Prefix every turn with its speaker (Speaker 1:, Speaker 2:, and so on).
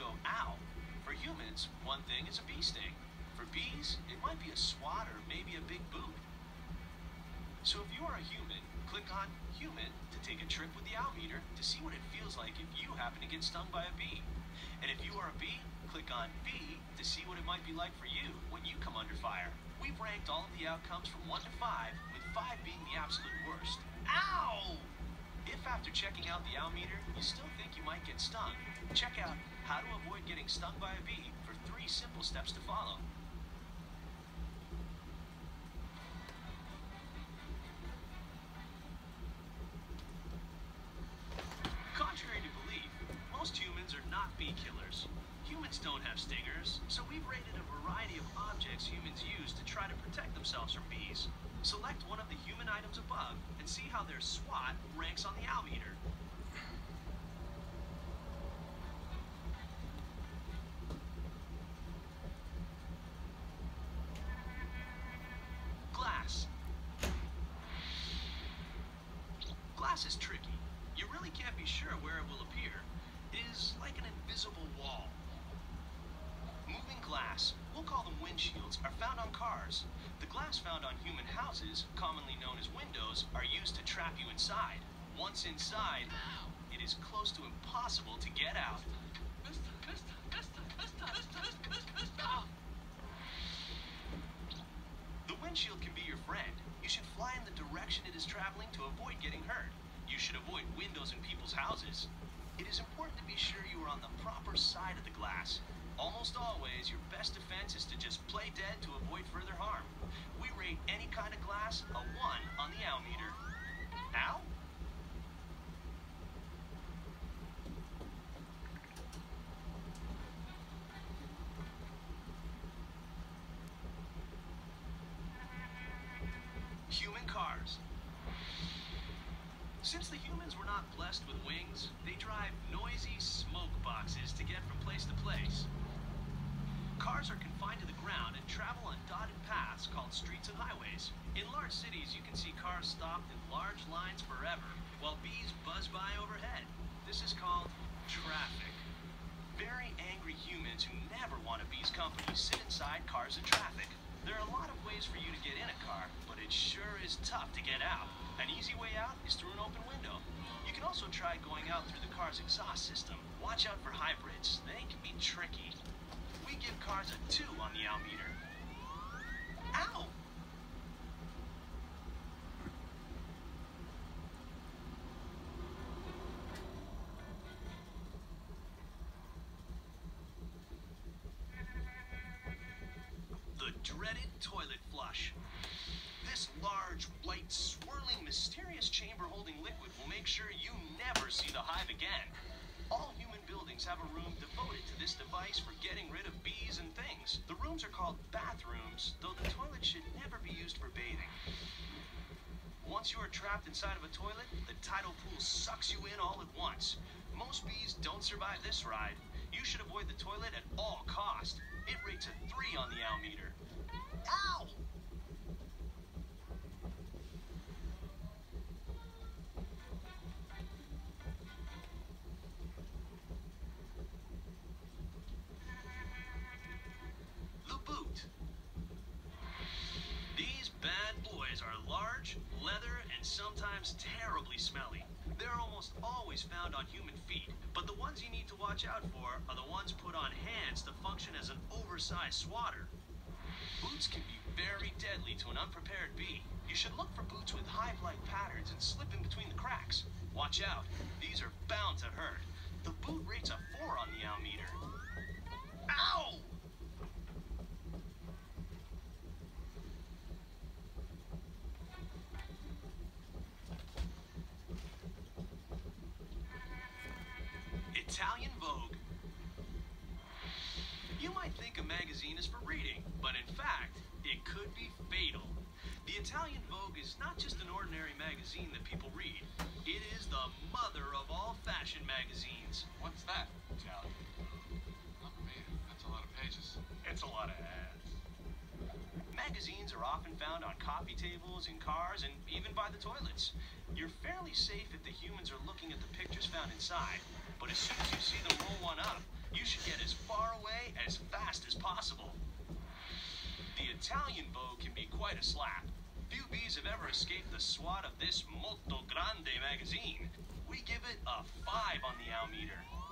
Speaker 1: go, ow. For humans, one thing is a bee sting. For bees, it might be a swat or maybe a big boot. So if you are a human, click on Human to take a trip with the owl meter to see what it feels like if you happen to get stung by a bee. And if you are a bee, click on Bee to see what it might be like for you when you come under fire. We've ranked all of the outcomes from 1 to 5, with 5 being the absolute worst. Ow! If after checking out the owl meter, you still think you might get stung, check out How to Avoid Getting Stung by a Bee for 3 simple steps to follow. Contrary to belief, most humans are not bee killers. Humans don't have stingers, so we've rated a variety of objects humans use to try to protect themselves from bees. Select one of the human items above and see how their SWAT ranks on the owl meter. Glass. Glass is tricky. You really can't be sure where it will appear. It is like an invisible wall. Moving glass, we'll call them windshields, are found on cars. The glass found on human houses, commonly known as windows, are used to trap you inside. Once inside, it is close to impossible to get out. The windshield can be your friend. You should fly in the direction it is traveling to avoid getting hurt. You should avoid windows in people's houses. It is important to be sure you are on the proper side of the glass. Almost always, your best defense is to just play dead to avoid further harm. We rate any kind of glass a 1 on the owl meter. Ow? Human cars. Since the humans were not blessed with wings, they drive noisy smoke boxes to get from place to place. Cars are confined to the ground and travel on dotted paths called streets and highways. In large cities, you can see cars stopped in large lines forever, while bees buzz by overhead. This is called traffic. Very angry humans who never want a bee's company sit inside cars and traffic. There are a lot of ways for you to get in a car, but it sure is tough to get out. An easy way out is through an open window. You can also try going out through the car's exhaust system. Watch out for hybrids. They can be tricky. We give cars a 2 on the owl meter. Ow! The dreaded toilet flush. This large, white, swirling, mysterious chamber holding liquid will make sure you never see the hive again. All human buildings have a room devoted to this device for getting rid of bees and things. The rooms are called bathrooms, though the toilet should never be used for bathing. Once you are trapped inside of a toilet, the tidal pool sucks you in all at once. Most bees don't survive this ride. You should avoid the toilet at all costs. It rates a 3 on the owl meter. Ow! The boot. These bad boys are large, leather, and sometimes terribly smelly. They're almost always found on human feet, but the ones you need to watch out for are the ones put on hands to function as an oversized swatter. Boots can be very deadly to an unprepared bee. You should look for boots with hive-like patterns and slip in between the cracks. Watch out, these are bound to hurt. The boot rates a 4 on the owl meter. Ow! Italian Vogue. You might think a magazine is for reading, but in fact, it could be fatal. The Italian Vogue is not just an ordinary magazine that people read. It is the mother of all fashion magazines.
Speaker 2: What's that, Italian? Oh man, that's a lot of pages.
Speaker 1: It's a lot of ads. Magazines are often found on coffee tables, in cars, and even by the toilets. You're fairly safe if the humans are looking at the pictures found inside, but as soon as you see them roll one up, You should get as far away as fast as possible. The Italian Vogue can be quite a slap. Few bees have ever escaped the swat of this molto grande magazine. We give it a 5 on the owl meter.